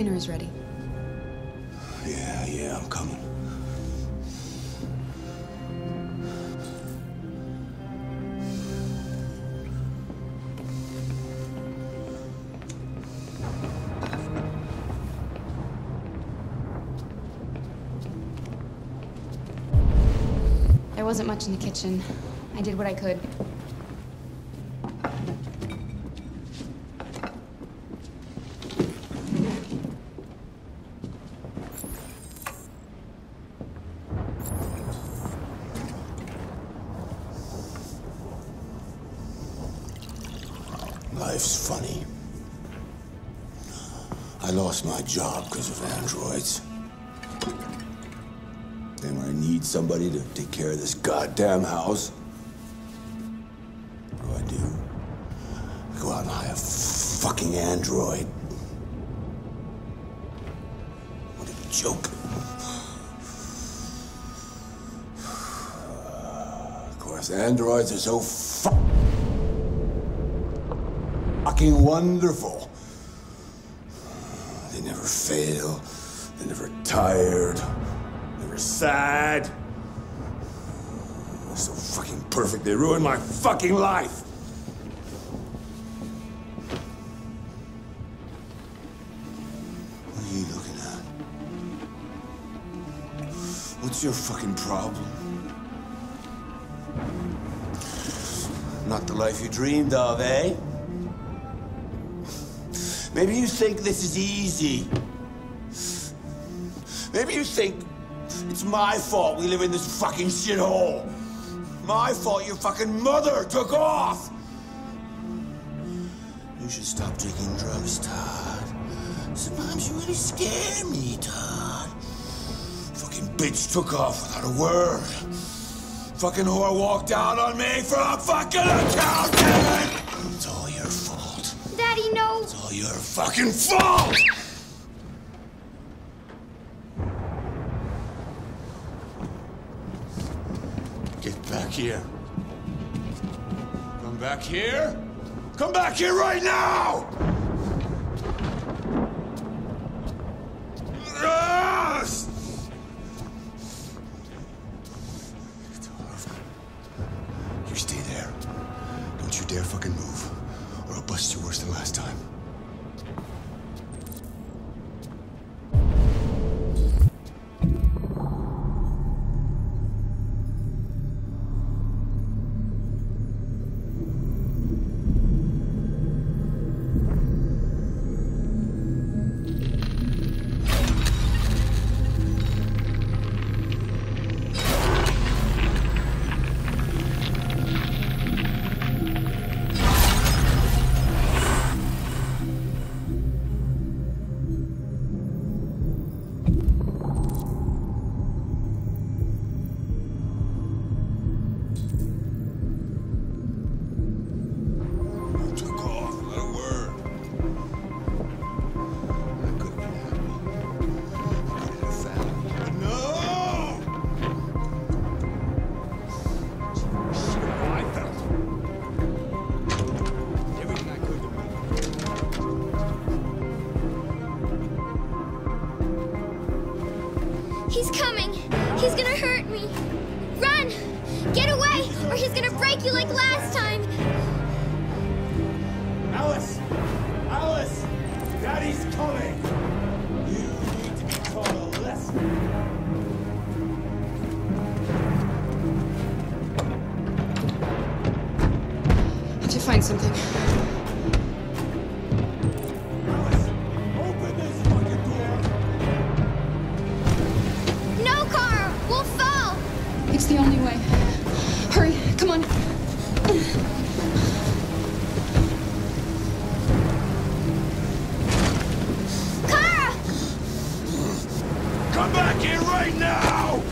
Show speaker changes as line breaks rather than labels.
dinner is ready.
Yeah, I'm coming.
There wasn't much in the kitchen. I did what I could.
Life's funny. I lost my job because of androids. Then when I need somebody to take care of this goddamn house, what do? I go out and hire a fucking android. What a joke. Of course, androids are so fucking wonderful. They never fail. They're never tired. Never sad. They're so fucking perfect. They ruined my fucking life. What are you looking at? What's your fucking problem? Not the life you dreamed of, eh? Maybe you think this is easy. Maybe you think it's my fault we live in this fucking shithole. My fault your fucking mother took off. You should stop taking drugs, Todd. Sometimes you really scare me, Todd. Fucking bitch took off without a word. Fucking whore walked out on me for a fucking accountant! It's all your fault.
Daddy, no!
It's all your fucking fault! Get back here. Come back here. Come back here right now! Yes! You stay there. Don't you dare fucking move, or I'll bust you worse than last time.
He's coming! He's gonna hurt me! Run! Get away, or he's gonna break you like last time!
Alice! Alice! Daddy's coming! You need to be taught a lesson.
I have to find something.
Alice! Open this fucking door!
No, Carl! We'll fall!
It's the only way. Hurry, come on.
Carl!
Come back here right now!